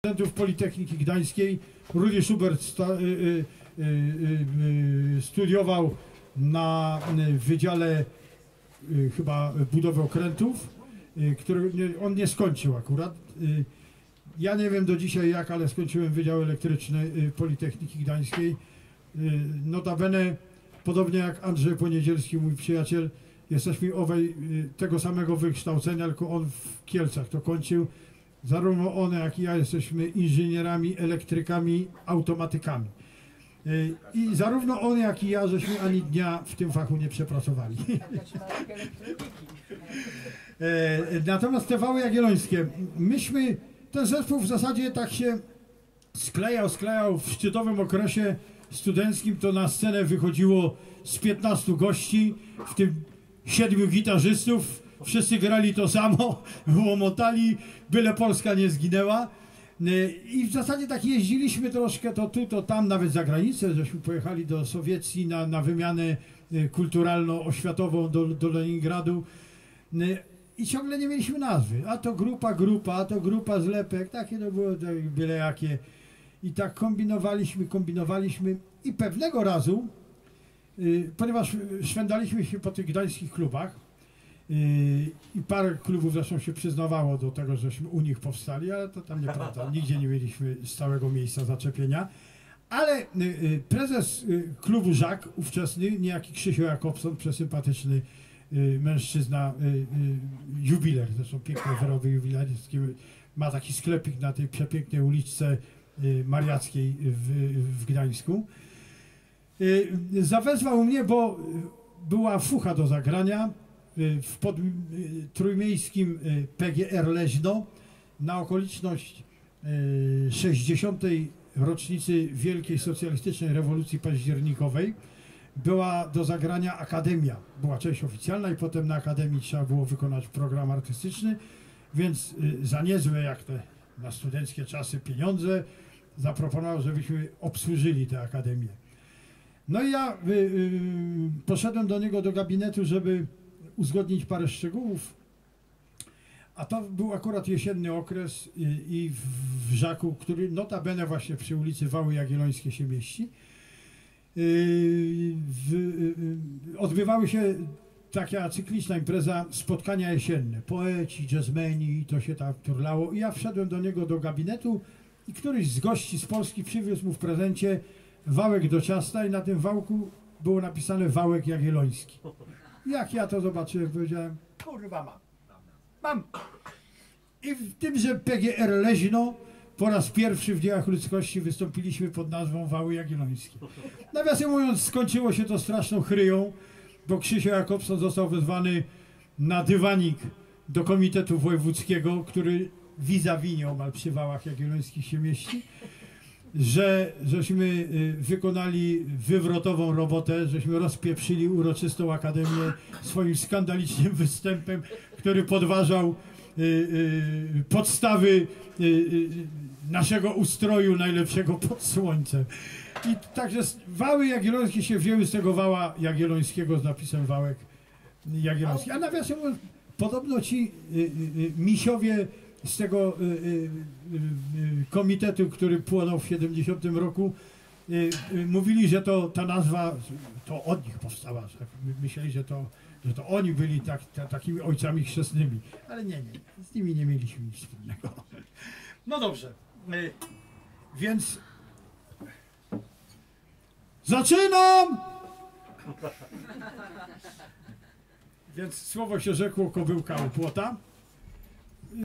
Studentów Politechniki Gdańskiej. Rudy Schubert studiował na Wydziale chyba budowy okrętów, który on nie skończył akurat. Ja nie wiem do dzisiaj jak, ale skończyłem Wydział Elektryczny Politechniki Gdańskiej. Notabene, podobnie jak Andrzej Poniedzielski, mój przyjaciel, jesteśmy tego samego wykształcenia, tylko on w Kielcach to kończył. Zarówno one, jak i ja jesteśmy inżynierami, elektrykami, automatykami. I zarówno on, jak i ja, żeśmy ani dnia w tym fachu nie przepracowali. Natomiast te wały jagiellońskie, ten zespół w zasadzie tak się sklejał w szczytowym okresie studenckim, to na scenę wychodziło z 15 gości, w tym 7 gitarzystów. Wszyscy grali to samo, łomotali, byle Polska nie zginęła. I w zasadzie tak jeździliśmy troszkę to tu, to tam, nawet za granicę, żeśmy pojechali do Sowiecji na wymianę kulturalno-oświatową do Leningradu. I ciągle nie mieliśmy nazwy. A to grupa, a to grupa zlepek, takie to było byle jakie. I tak kombinowaliśmy i pewnego razu, ponieważ szwendaliśmy się po tych gdańskich klubach, i parę klubów zresztą się przyznawało do tego, żeśmy u nich powstali, ale to tam nieprawda, nigdzie nie mieliśmy stałego miejsca zaczepienia. Ale prezes klubu Żak, ówczesny, niejaki Krzysiu Jakobson, przesympatyczny mężczyzna, jubiler, zresztą piękne wyroby jubilerskie, ma taki sklepik na tej przepięknej uliczce Mariackiej w Gdańsku. Zawezwał mnie, bo była fucha do zagrania w trójmiejskim PGR Leźno na okoliczność 60. rocznicy Wielkiej Socjalistycznej Rewolucji Październikowej. Była do zagrania akademia, była część oficjalna i potem na akademii trzeba było wykonać program artystyczny, więc za niezłe jak te na studenckie czasy pieniądze zaproponował, żebyśmy obsłużyli tę akademię. No i ja poszedłem do niego do gabinetu, żeby uzgodnić parę szczegółów, a to był akurat jesienny okres i w Żaku, który notabene właśnie przy ulicy Wały Jagiellońskie się mieści, odbywały się taka cykliczna impreza, spotkania jesienne, poeci, jazzmeni, to się tam turlało i ja wszedłem do niego do gabinetu i któryś z gości z Polski przywiózł mu w prezencie wałek do ciasta i na tym wałku było napisane Wałek Jagielloński. Jak ja to zobaczyłem, powiedziałem, kurwa mam. I w tymże PGR Leźno po raz pierwszy w dziejach ludzkości wystąpiliśmy pod nazwą Wały Jagiellońskie. Nawiasem mówiąc, skończyło się to straszną chryją, bo Krzysiu Jakobson został wezwany na dywanik do Komitetu Wojewódzkiego, który vis-a-vis nieomal przy Wałach Jagiellońskich się mieści, żeśmy wykonali wywrotową robotę, żeśmy rozpieprzyli uroczystą akademię swoim skandalicznym występem, który podważał podstawy naszego ustroju najlepszego pod słońcem. I także Wały Jagiellońskie się wzięły z tego Wała Jagiellońskiego z napisem Wałek Jagielloński. A nawiasem mówiąc, podobno ci misiowie z tego komitetu, który płonął w 70 roku, mówili, że ta nazwa to od nich powstała. Myśleli, że to oni byli takimi ojcami chrzestnymi. Ale nie, z nimi nie mieliśmy nic wspólnego. No dobrze, więc zaczynam! Więc słowo się rzekło, kobyłka u płota.